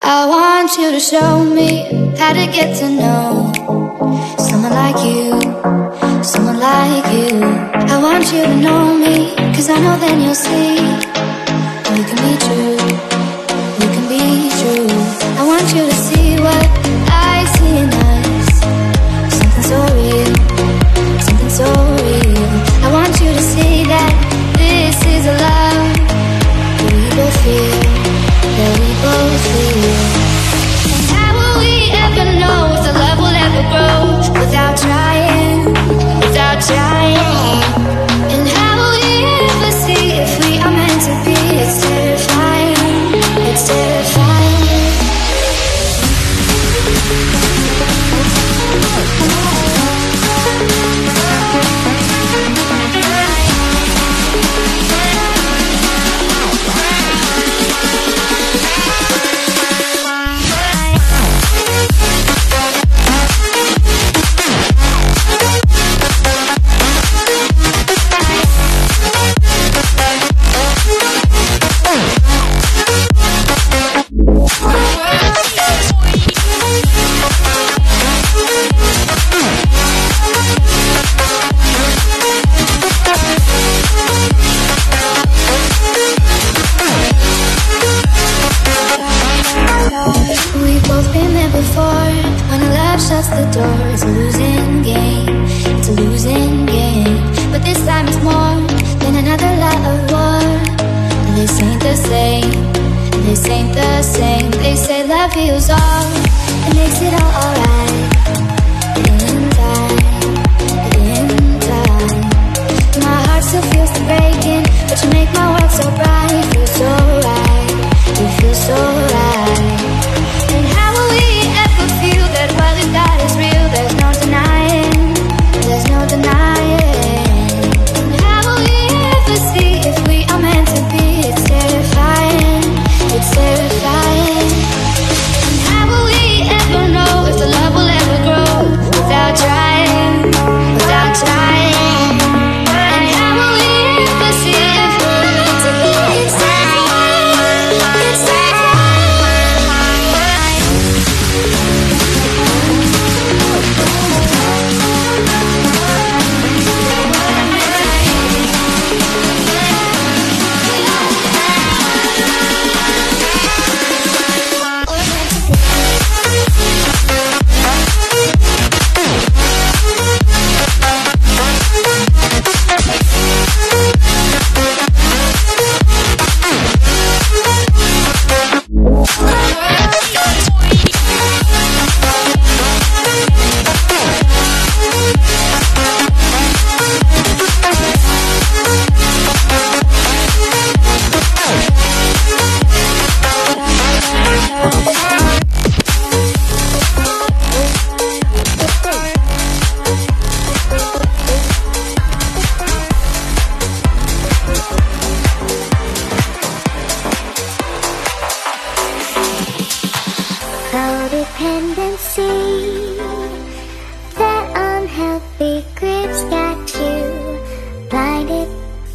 I want you to show me how to get to know someone like you, someone like you. I want you to know me, 'cause I know then you'll see we can be true, we can be true. I want you to see what I see in us, something so real, something so real. I want you to see that this is a love that we both feel, that we both feel. And how will we ever know if the love will ever grow without trying, without trying? And how will we ever see if we are meant to be? It's terrifying, it's terrifying. We've both been there before. When love shuts the door, it's a losing game, it's a losing game. But this time it's more than another lot of war. This ain't the same, this ain't the same. They say love heals all, it makes it all alright. In time, in time. My heart still feels the breaking, but you make my world so bright. Feel so right, you feel so right. And how will we ever feel that what we got is real? There's no denying, there's no denying. And how will we ever see if we are meant to be? It's terrifying, it's terrifying. And how will we ever know if the love will ever grow without trying, without trying? And how will we ever see if we're meant to be? It's terrifying, it's terrifying. Codependency, that unhealthy grip's got you blinded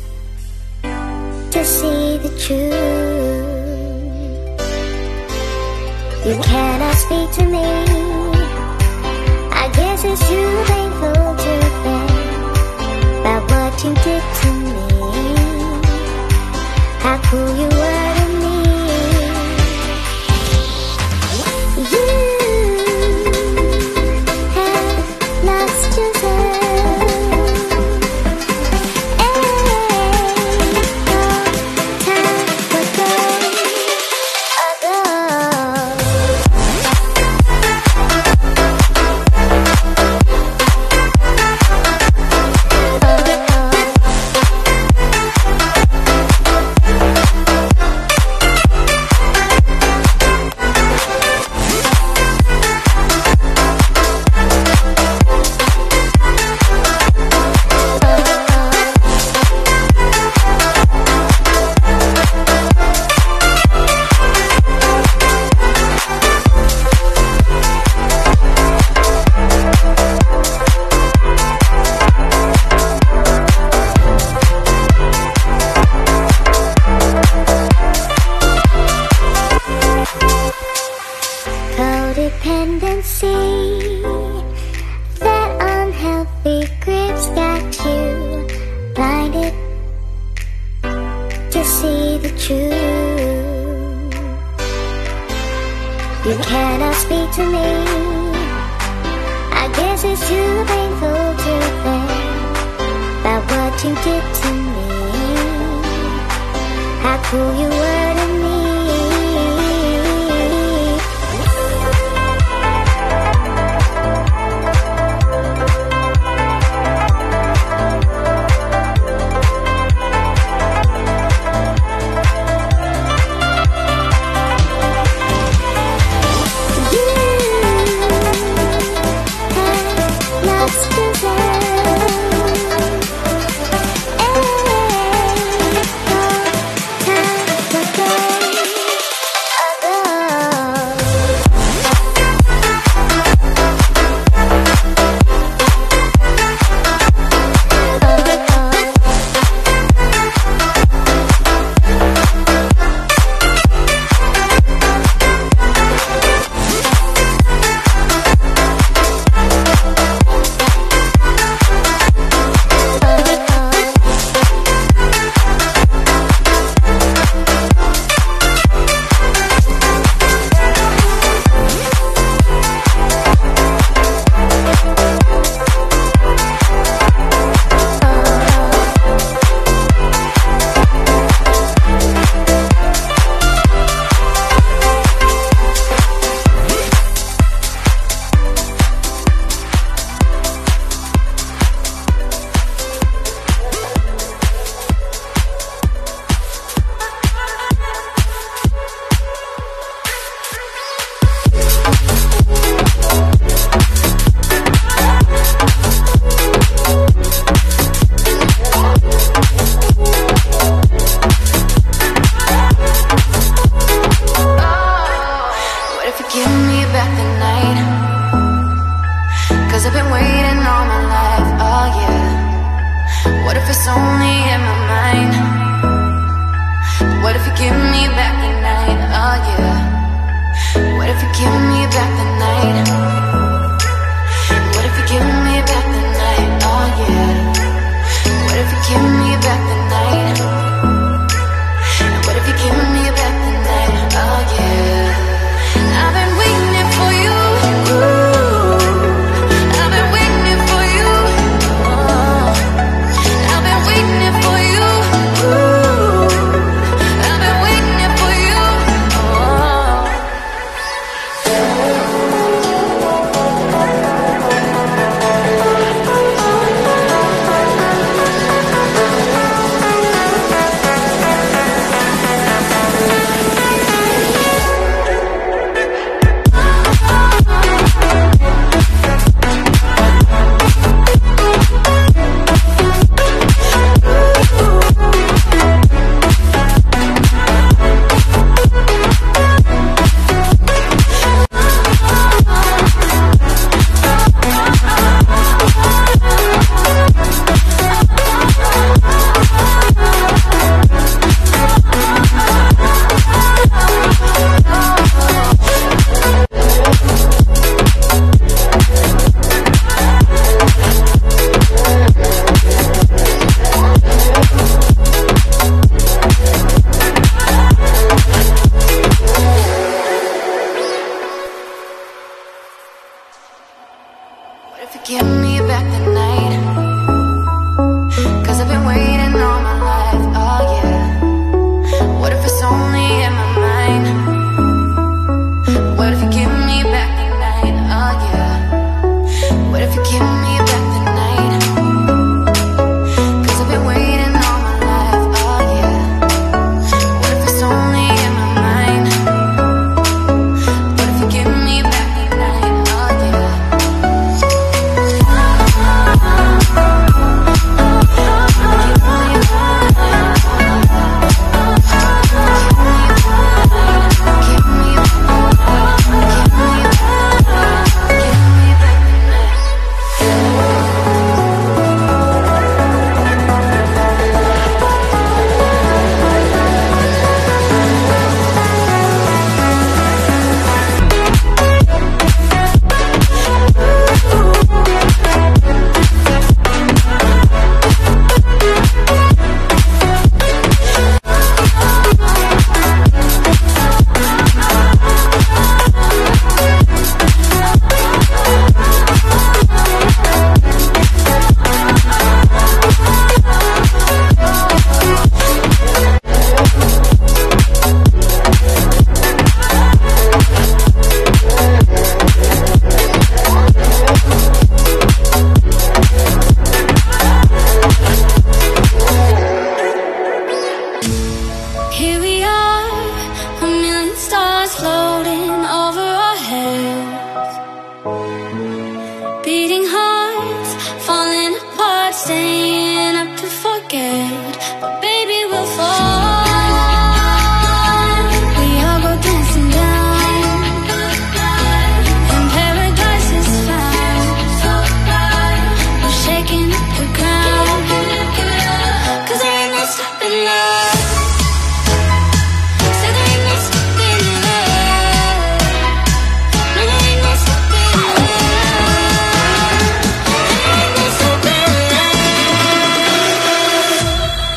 to see the truth. You cannot speak to me, I guess it's too painful to think about what you did to me, how cool you were to me. You have lost yourself. codependency. That unhealthy grip's got you blinded to see the truth. You cannot speak to me. I guess it's too painful to think about what you did to me. How cool you were to me. scared, but baby we'll fall. We all go dancing down, and paradise is found. We're shaking up the ground, 'cause there ain't no stopping love. So there ain't no stopping love. No, there ain't no stopping love. There ain't no stopping love.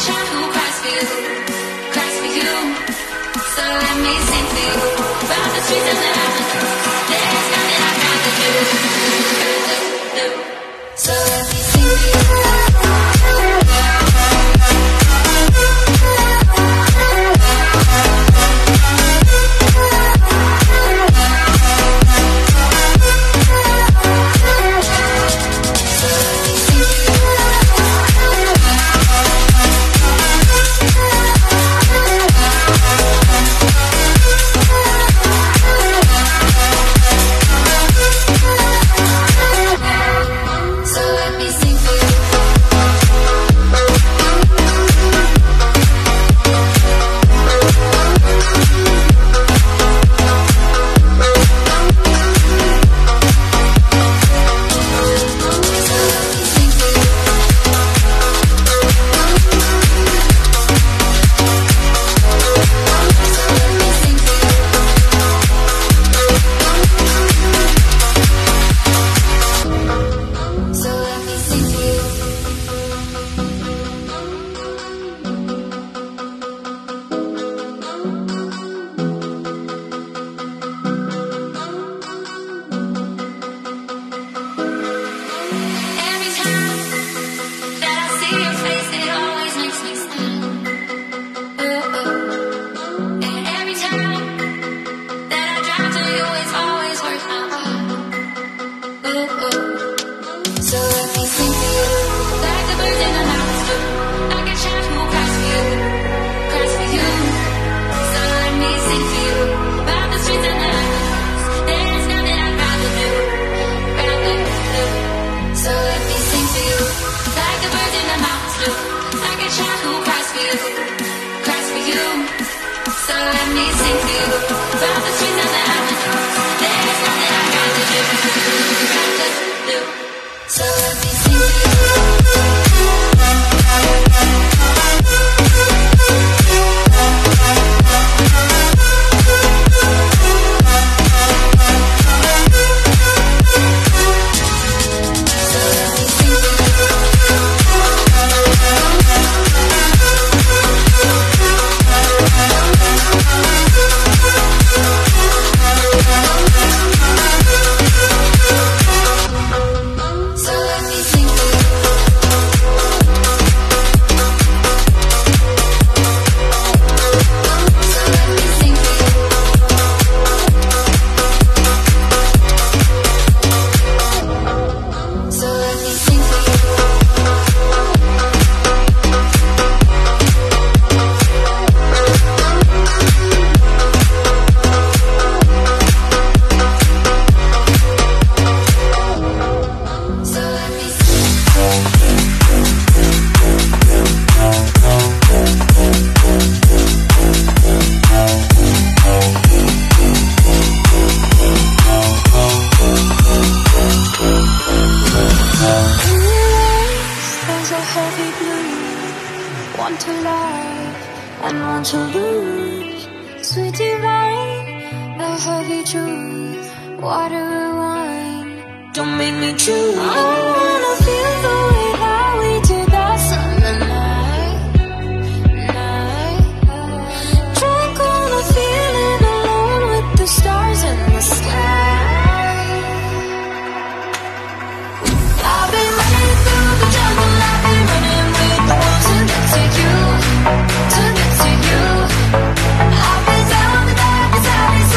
child who cries for you, cries for you. So let me sing for you about the streets and the avenues. There's nothing I'd rather do, rather do. So let me sing for you.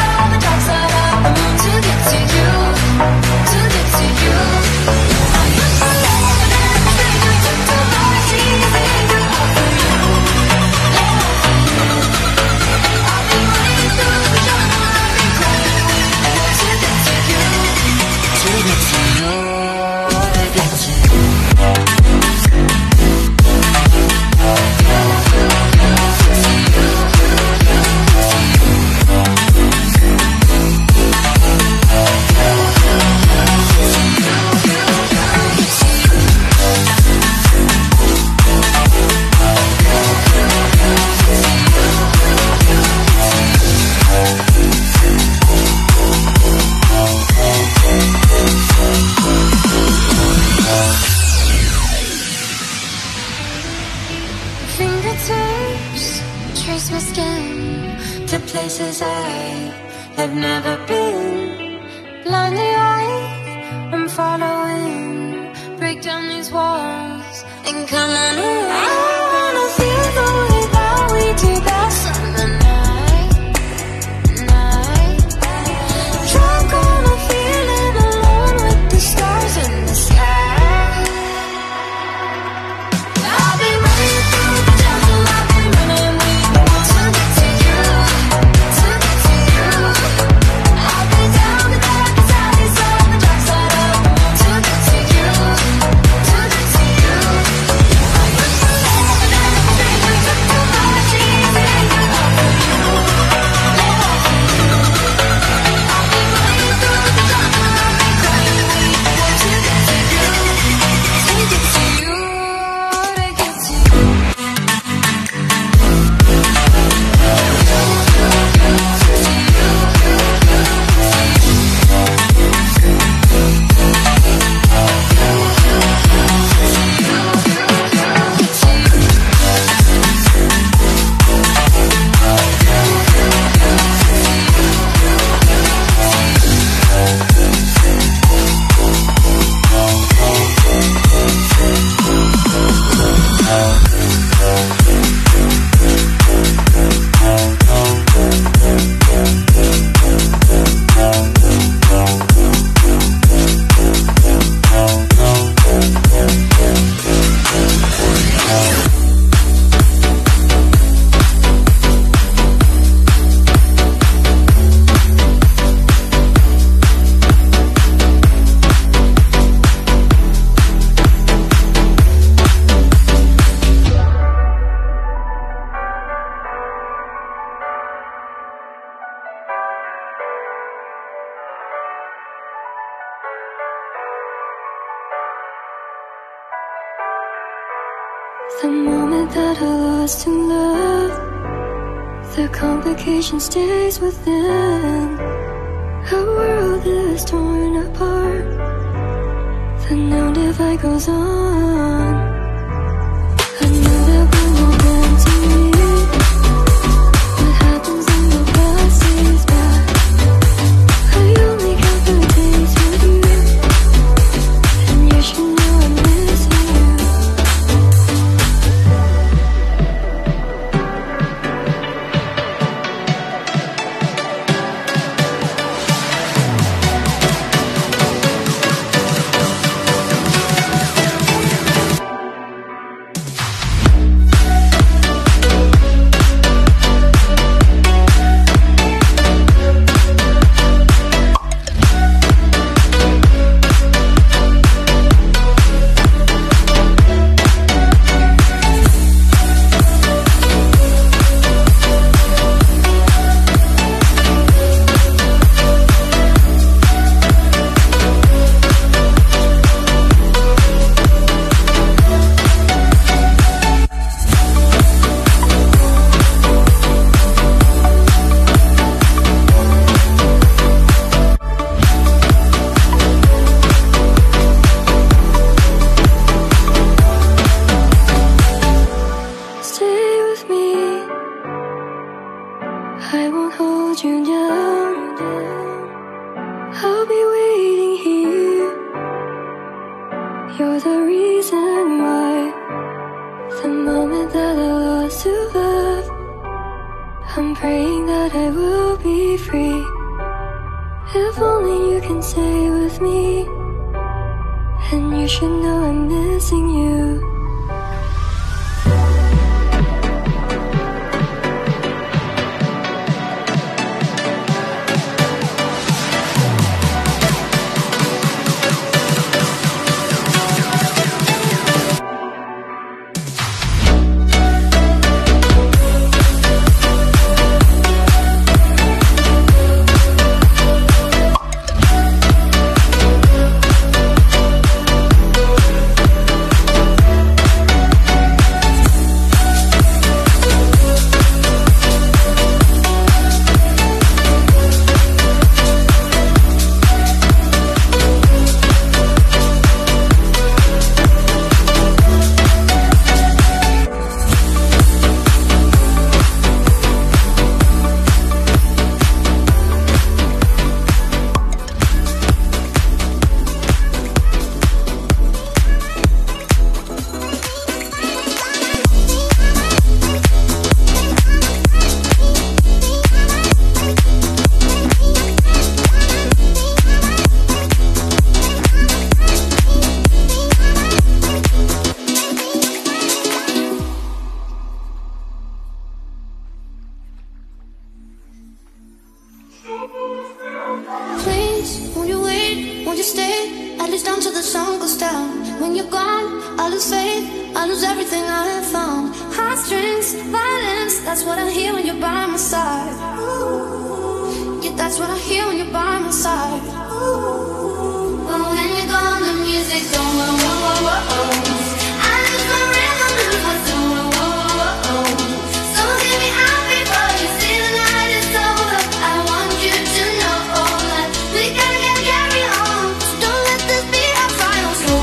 To get to you. places I have never been. Blindly I'm following. Break down these walls and come on in. I wanna feel the way that we did that summer night. Drunk on a feeling, alone with the stars in the sky. I've been running through the jungle, I've been running with you to get to you, to get to you. I've been down the darkest alleys of the dark side of the moon to get to you, to get to you. I used to love and everything you took too much easy to love for you, love for you. I've been running through the jungle, I've been crying with you to get to you, to get to you, to get to you. The moment that I lost in love, the complication stays within. Our world is torn apart, the known divide goes on. I know that we were meant to meet. What happens in the past stays back. I only count the days with you, and you should know I'm missing you. I won't hold you down. I'll be waiting here. You're the reason why. The moment that I lost to love, I'm praying that I will be free. If only you can stay with me, and you should know I'm missing you. sun goes down. When you're gone, I lose faith, I lose everything I have found. Heartstrings, violence, that's what I hear when you're by my side. Yeah, that's what I hear when you're by my side. But when you're gone, the music's gone. Whoa, whoa, whoa, whoa. I lose my rhythm, lose my soul. Whoa, whoa, whoa, whoa. So hear me out before you see the night is over. I want you to know that we gotta carry on. So don't let this be our final song.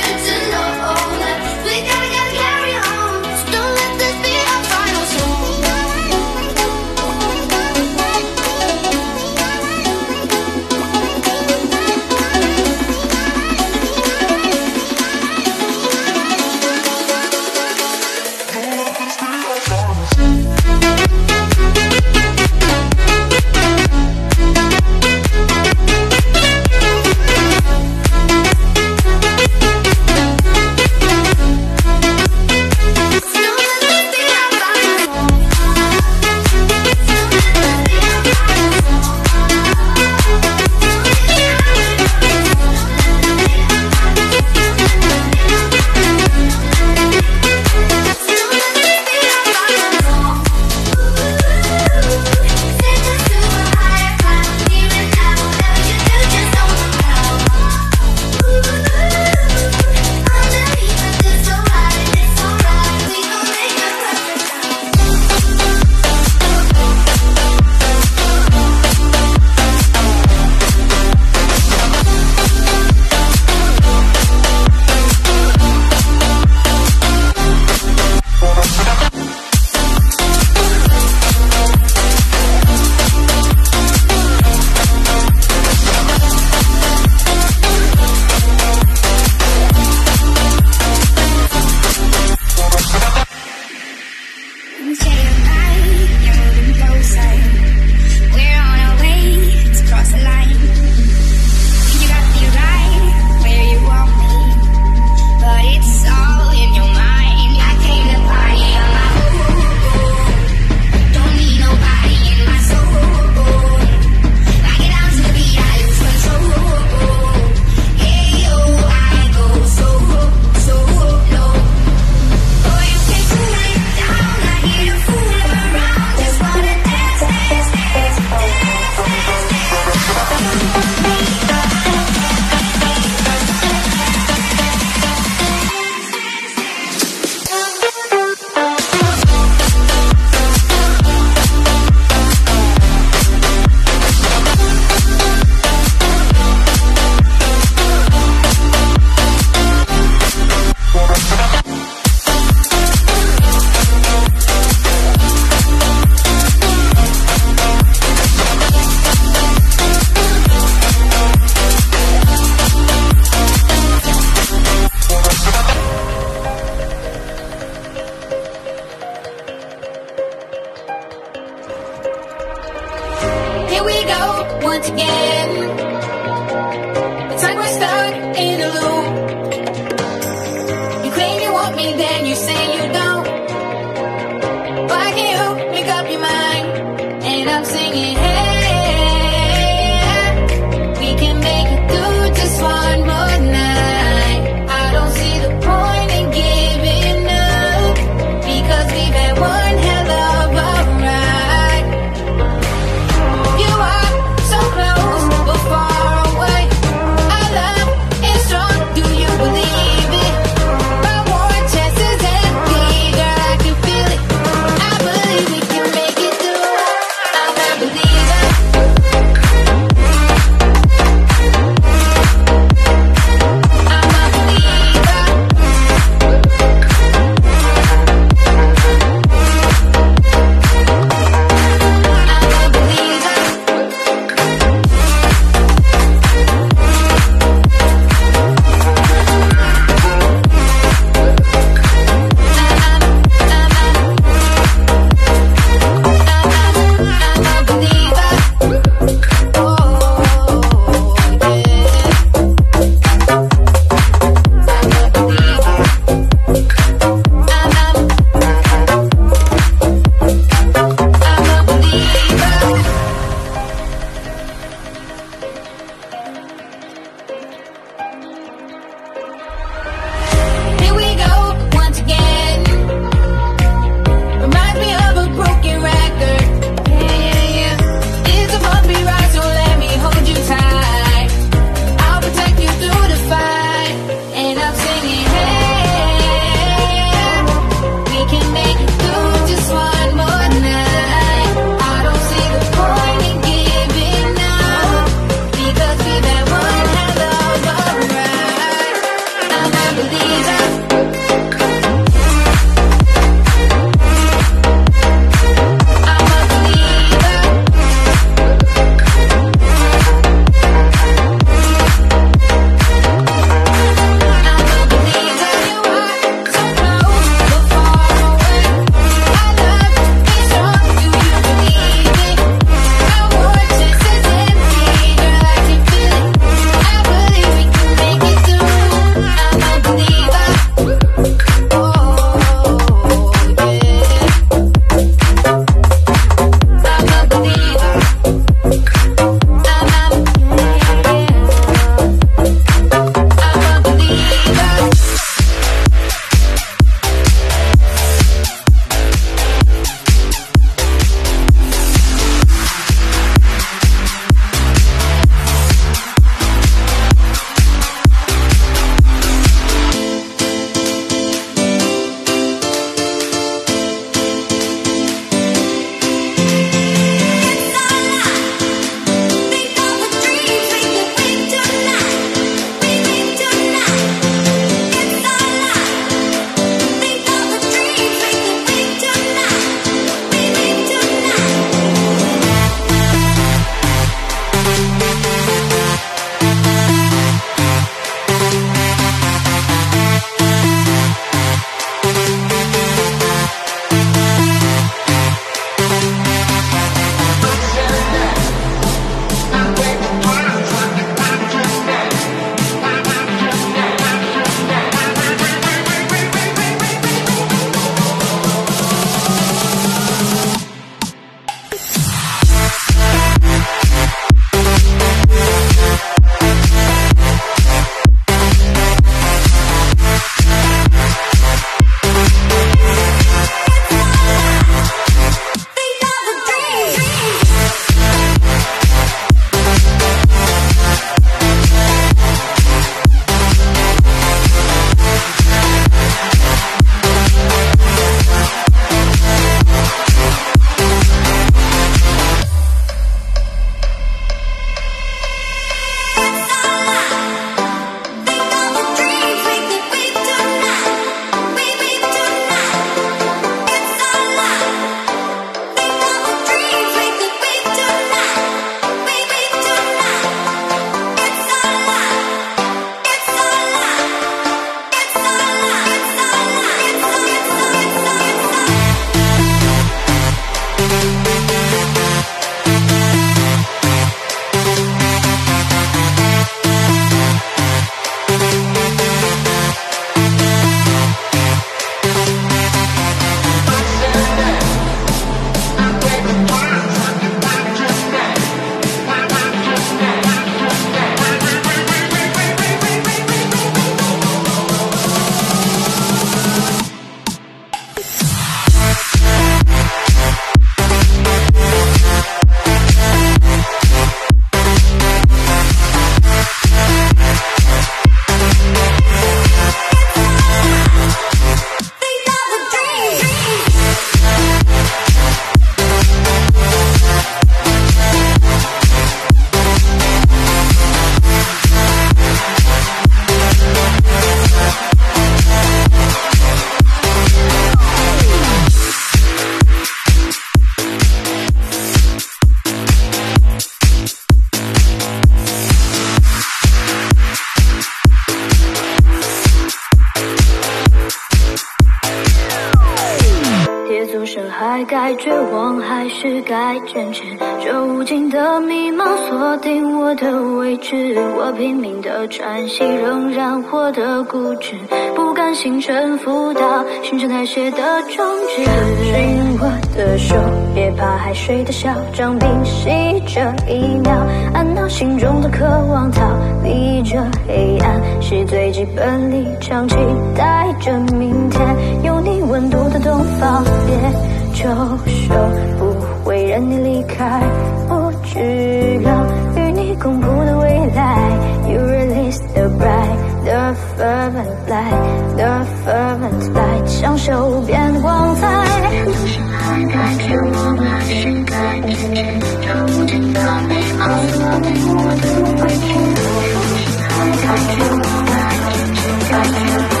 还该绝望，还是该坚持？这无尽的迷茫锁定我的位置，我拼命的喘息，仍然活得固执，不甘心臣服到新陈代谢的终止。紧我的手，别怕海水的小涨，屏息这一秒，按捺心中的渴望，逃离这黑暗是最基本立场，期待着明天有你温度的东方，别抽手，不会让你离开，不只让与你共谱的未来。You release the bright, the fervent light, the fervent light， 享受变光彩。还该绝望，还是该坚持？这无尽的迷茫锁定我的位置，还该绝望，还坚持，该绝望。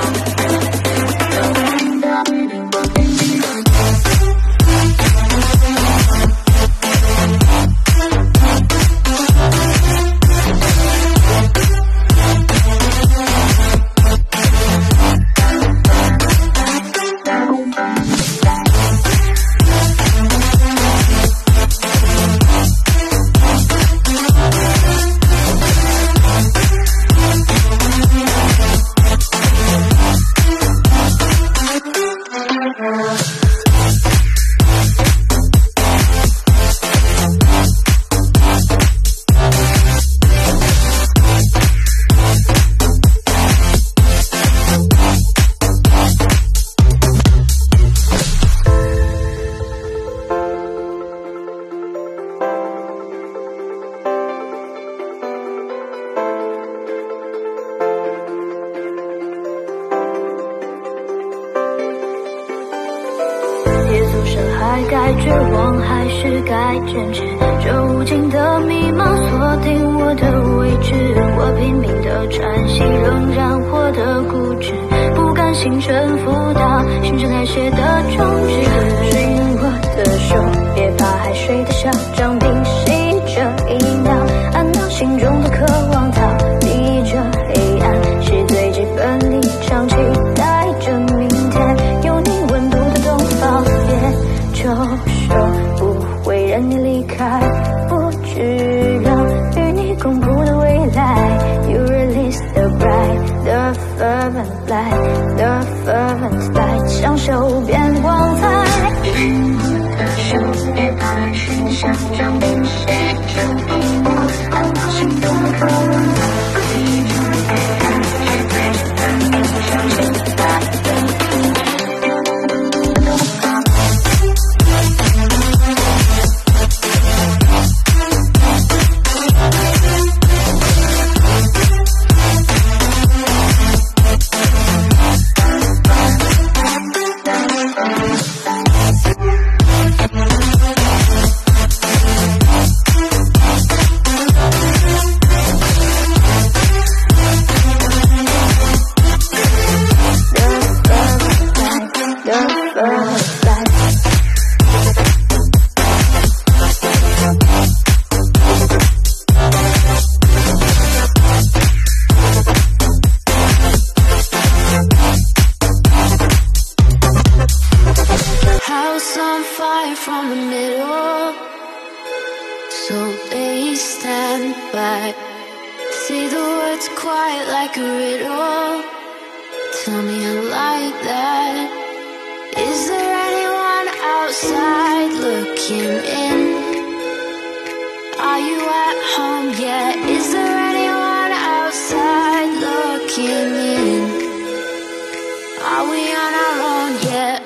还该绝望，还是该坚持？这无尽的迷茫锁定我的位置，我拼命的喘息，仍然活得固执，不甘心臣服到新陈代谢的终止。紧我的手，别怕海水的小涨，屏息这一秒，按捺心中的渴望，逃离这黑暗是最基本立场，期待着明天有你温度的东方，别抽手，不会让你离开，不只让与你共谱的未来。You release the bright, the fervent light, the fervent light， 享受变光彩。我的手，别怕海水的小涨，屏息这一秒，按捺心中的渴望，逃离这黑暗是最基本立场，期待着明天有你温度的东方。From the middle, so please stand by. Say the words quiet like a riddle. Tell me I like that. Is there anyone outside looking in? Are you at home yet? Is there anyone outside looking in? Are we on our own yet?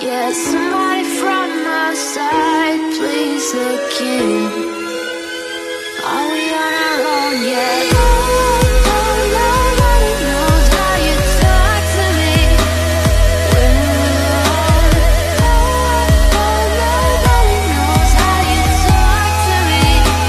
Yeah, somebody from my side, please again. Are we on our own yet? Nobody knows how you talk to me when we're alone. Nobody knows how you talk to me.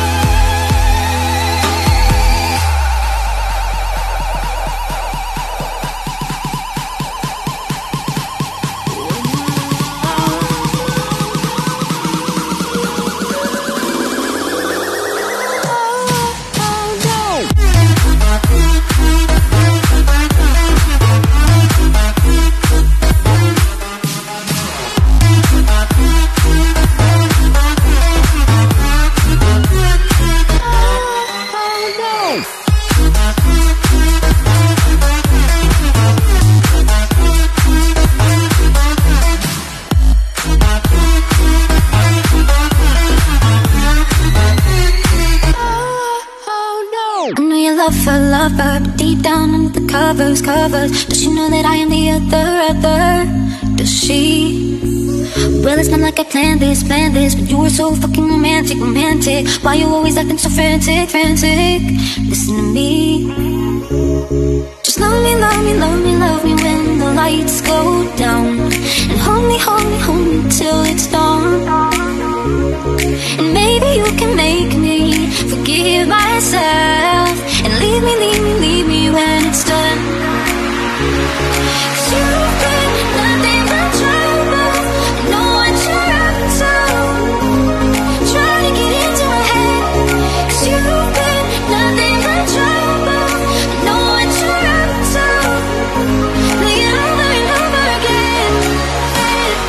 Lover, but deep down under the covers, does she know that I am the other? Does she? Well, it's not like I planned this, but you were so fucking romantic. Why you always acting so frantic? Listen to me. Just love me when the lights go down, and hold me till it's dawn. And maybe you can make me forgive myself, and leave me when it's done. 'Cause you've been nothing but trouble. I know what you're up to, trying to get into my head. 'Cause you've been nothing but trouble. I know what you're up to, play it over and over again. Play it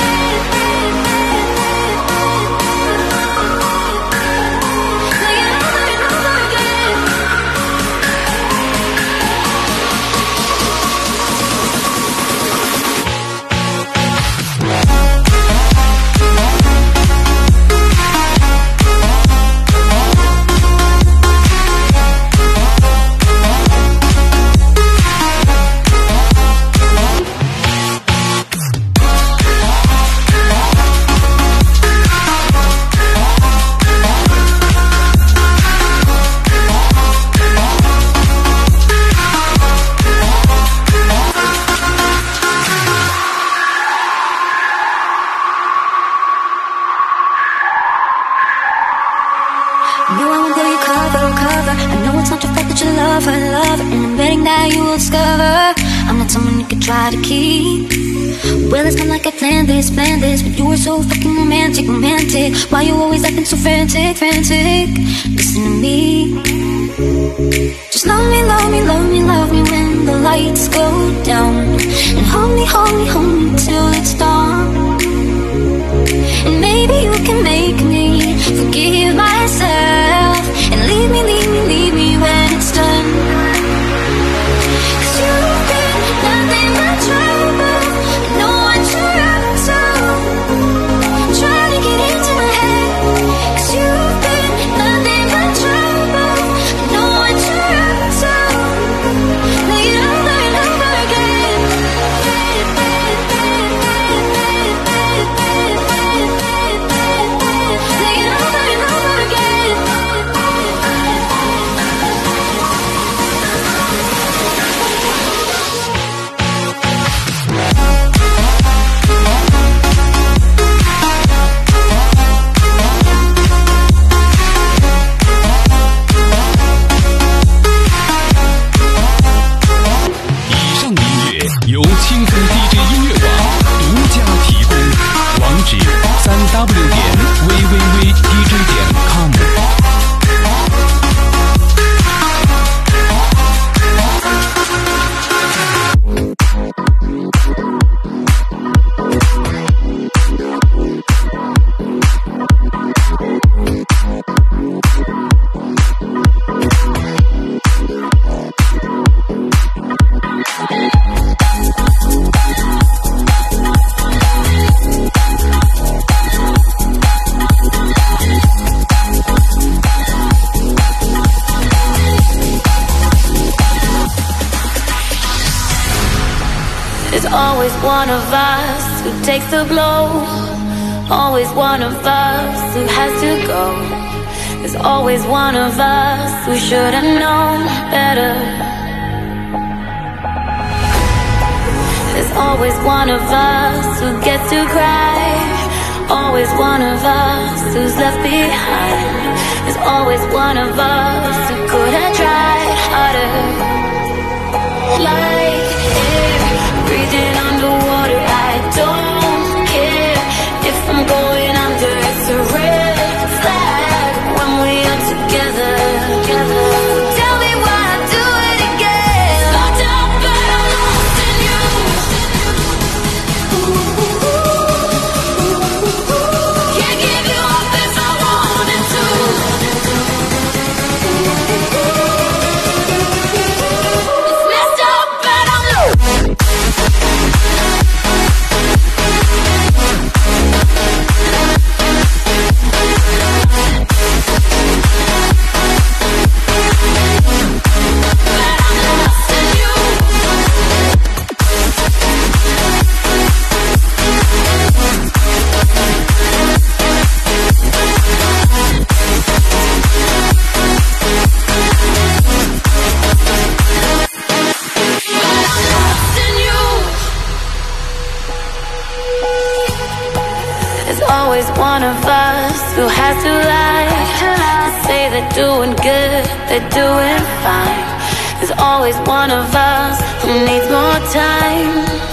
over and over again. No, I won't let you cover. I know it's not your fault that you love her, and I'm betting that you will discover I'm not someone you could try to keep. Well, it's not like I planned this, but you were so fucking romantic. Why you always acting so frantic? Listen to me. Just love me when the lights go down, and hold me till it's dawn. And maybe you can make me forgive myself, and leave me when it's done. 'Cause you've been nothing but trouble. I know what you're up to, trying to get into my head. 'Cause you've been nothing but trouble. I know what you're up to, play it over and over again. Play it one of us who takes the blow. Always one of us who has to go. There's always one of us who should have known better. There's always one of us who gets to cry. Always one of us who's left behind. There's always one of us who could have tried harder. Like air, breathing underwater. I don't care if I'm going under. It's a red flag when we are together. Tell me why I do it again. Locked up but I'm lost in you. Can't give you up if I wanted to. It's messed up but I'm lost. Always one of us who has to lie. Say they're doing good, they're doing fine. There's always one of us who needs more time.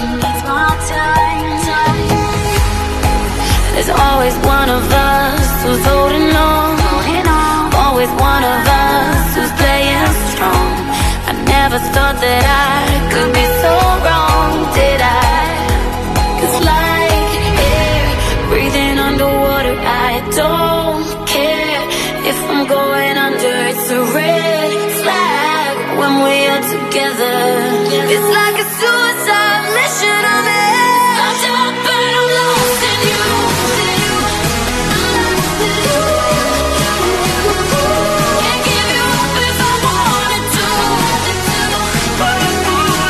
There's always one of us who's holding on. Always one of us who's playing strong. I never thought that I could be so wrong, did I? 'Cause like air, breathing underwater, I don't care if I'm going under. It's a red flag when we are together. It's like a suicide mission. I'm in. Locked up but I'm lost in you. Can't give you up if I wanted to.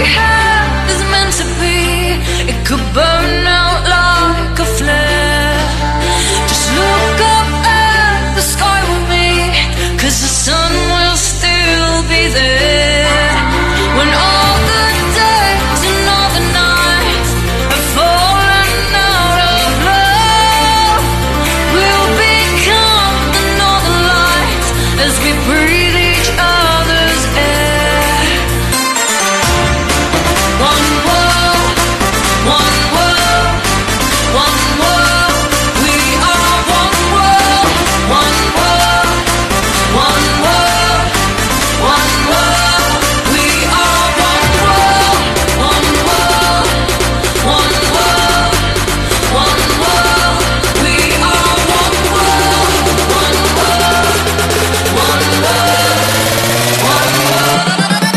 have is meant to be. It could burn out like a flare. Just look up at the sky with me, 'cause the sun will still be there. When all the days and all the nights have fallen out of love, we'll become the northern lights as we breathe each other's air. One world, one world, one world. We are one world, one world, one world, one world. We are one world, one world, one world, one world. We are one world, one world, one world, one world.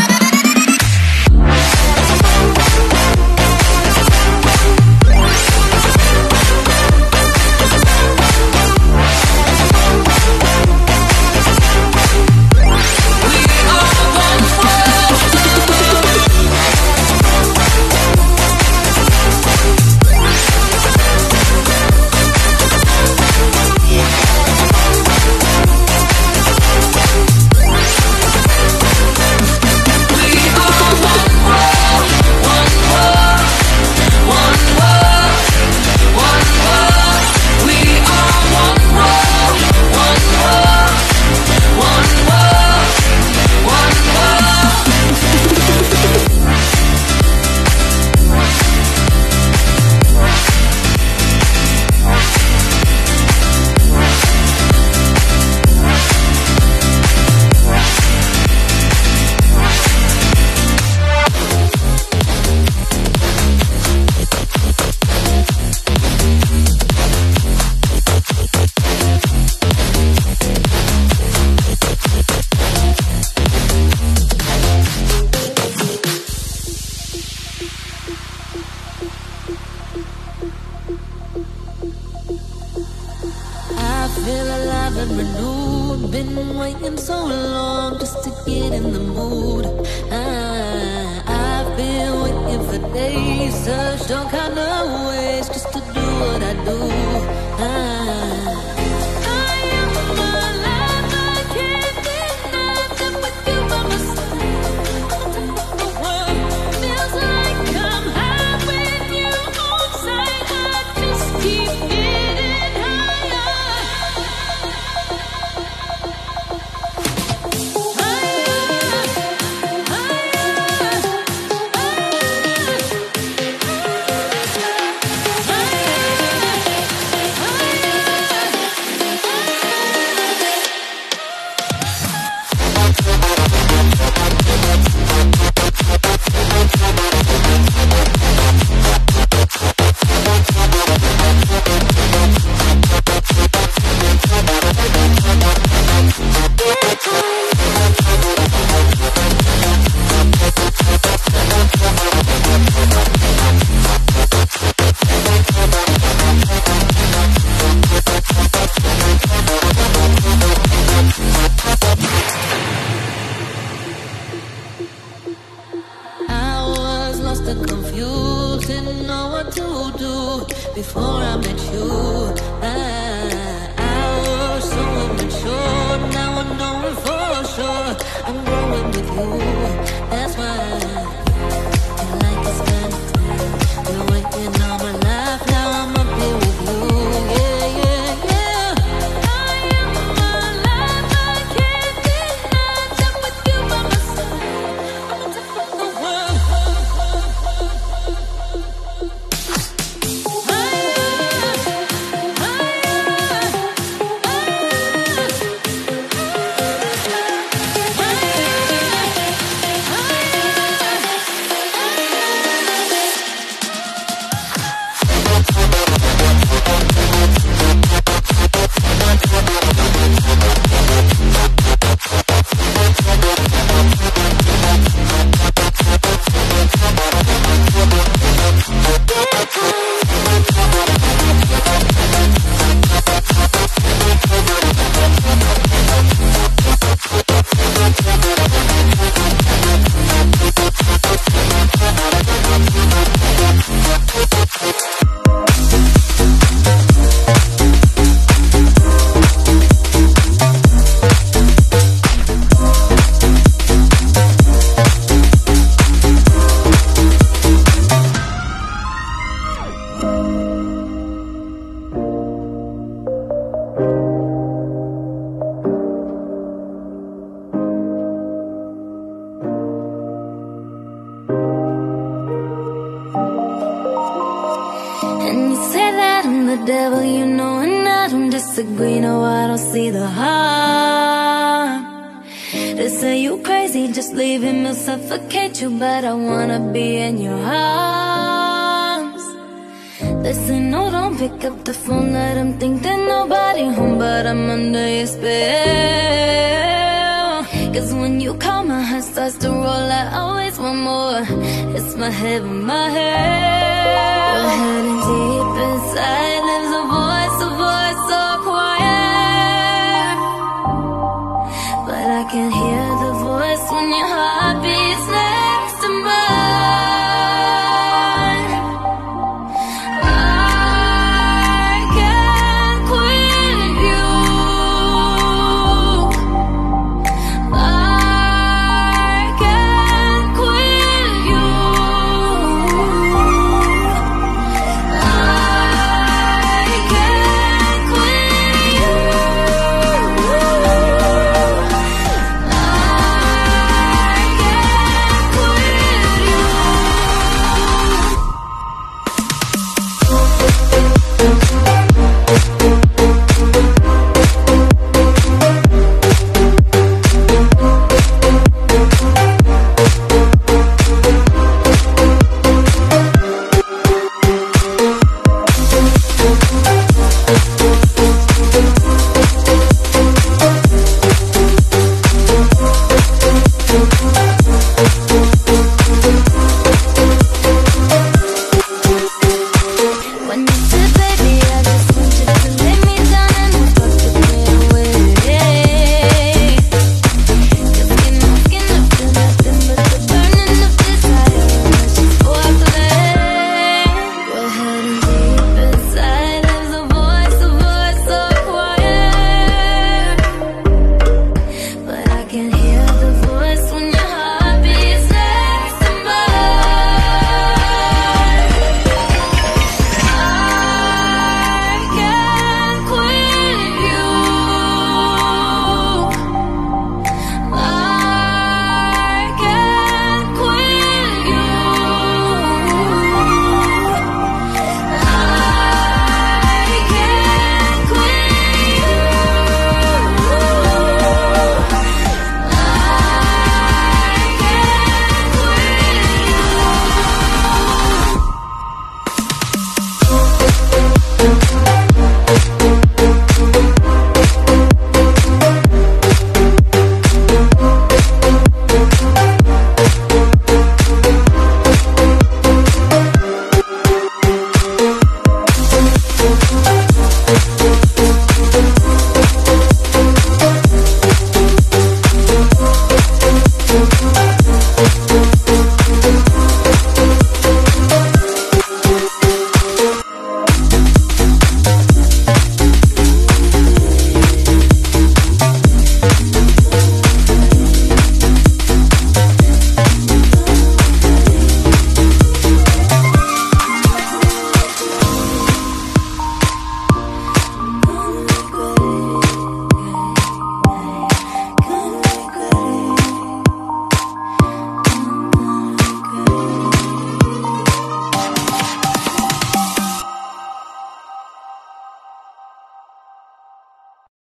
I feel alive and renewed. Been waiting so long just to get in the mood. I've been waiting for days, searched all kind of ways just to do what I do. I am alive, I can't deny that with you by my side. The world feels like I'm high with you on sight. I just keep getting higher. Confused, didn't know what to do before I met you. I was so immature, now I know it for sure. I'm growing with you, that's why I feel like it's kind of time. Been waiting all my life, now I'm up here with you. Yeah, yeah, yeah. I am alive, I can't deny that with you by my side. I'm on top of the world. I the devil, you know, and I don't disagree. No, I don't see the harm. They say you crazy, just leave him, he'll suffocate you. But I wanna be in your arms. They say no, don't pick up the phone, let them think that nobody home. But I'm under your spell. Cause when you call, my heart starts to roll. I always want more. It's my heaven, my hell. We're heading deep inside, lives a voice